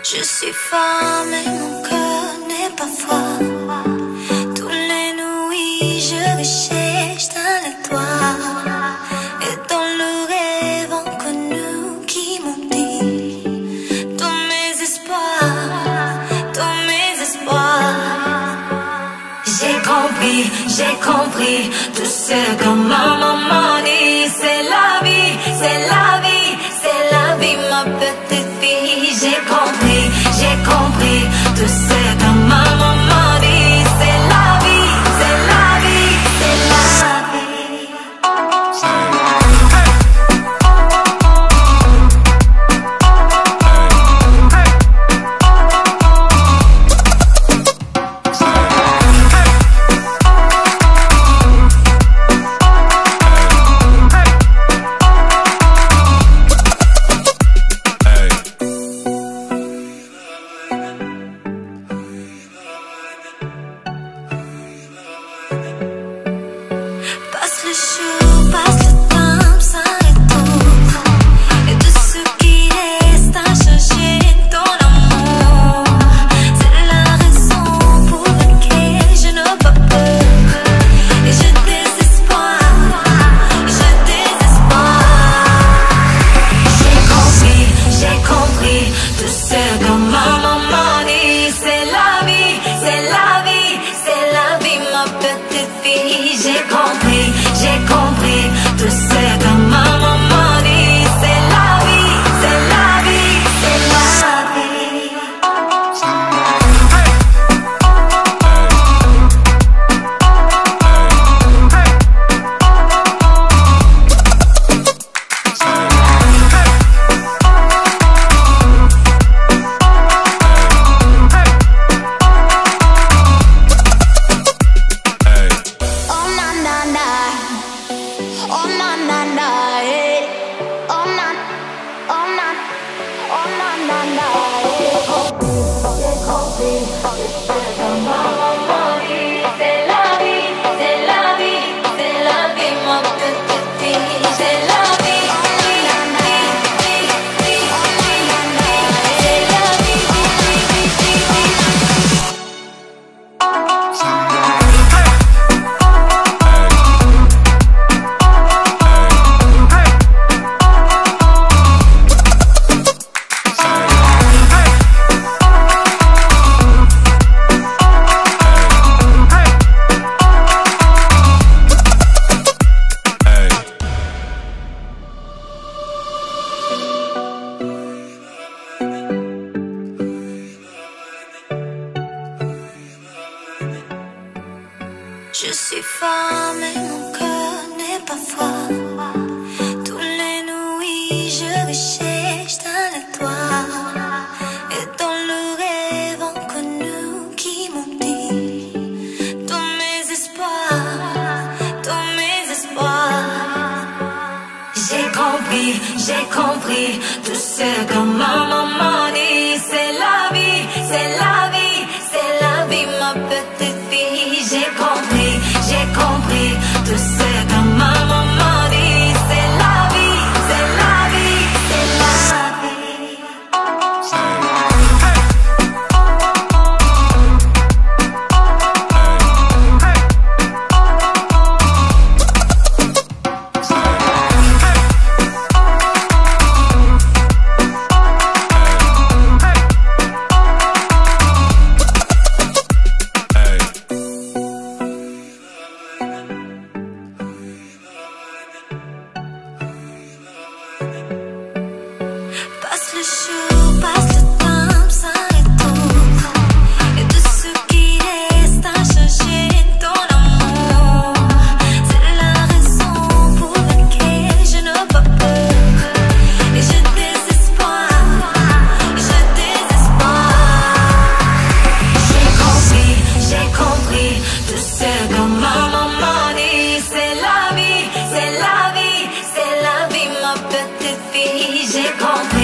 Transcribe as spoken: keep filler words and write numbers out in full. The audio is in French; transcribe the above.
Je suis femme et mon cœur n'est pas froid. Tous les nuits je recherche dans les toits et dans le rêve inconnu qui m'ont dit tous mes espoirs, tous mes espoirs. J'ai compris, j'ai compris tout ce que ma maman dit. C'est la vie, c'est la vie, c'est la vie, ma petite fille. J'ai compris, j'ai compris tout ce que ma maman dit. C'est la vie, c'est la vie, c'est la vie. Passe le jour, passe le temps sans retour. Et tout ce qui reste à changer ton amour. C'est la raison pour laquelle je n'ai pas peur. Et je désespoir, je désespoir. J'ai compris, j'ai compris tout ce que ma maman dit. C'est la vie, c'est la vie, c'est la vie, ma petite fille. J'ai compris, j'ai compris tout ce que ma maman dit. C'est la vie, c'est la vie, c'est la vie. Oh na na na, oh na na na, eh. Oh na, oh na, oh na na na, eh. J'ai compris, c'est que ma maman dit. C'est la vie, c'est la vie, c'est la vie, ma petite fille. C'est la vie, vie, vie, vie, vie, vie. C'est la vie, vie, vie, vie, vie. Je suis femme et mon cœur n'est pas froid. Tous les nuits je recherche dans les toits et dans le rêve inconnu qui m'ont dit tous mes espoirs, tous mes espoirs. J'ai compris, j'ai compris tout ce que ma maman dit. C'est la vie, c'est la vie, c'est la vie, ma petite fille. J'ai compris, j'ai compris tout ce que ma maman dit. C'est la vie, c'est la vie, c'est la vie. Passe le jour, passe le temps sans retour. Et tout ce qui reste à changer ton amour. C'est la raison pour laquelle je n'ai pas peur. Et je désespoir, je désespoir. J'ai compris, j'ai compris tout ce que ma maman dit. C'est la vie, c'est la vie, c'est la vie, ma petite fille. J'ai compris.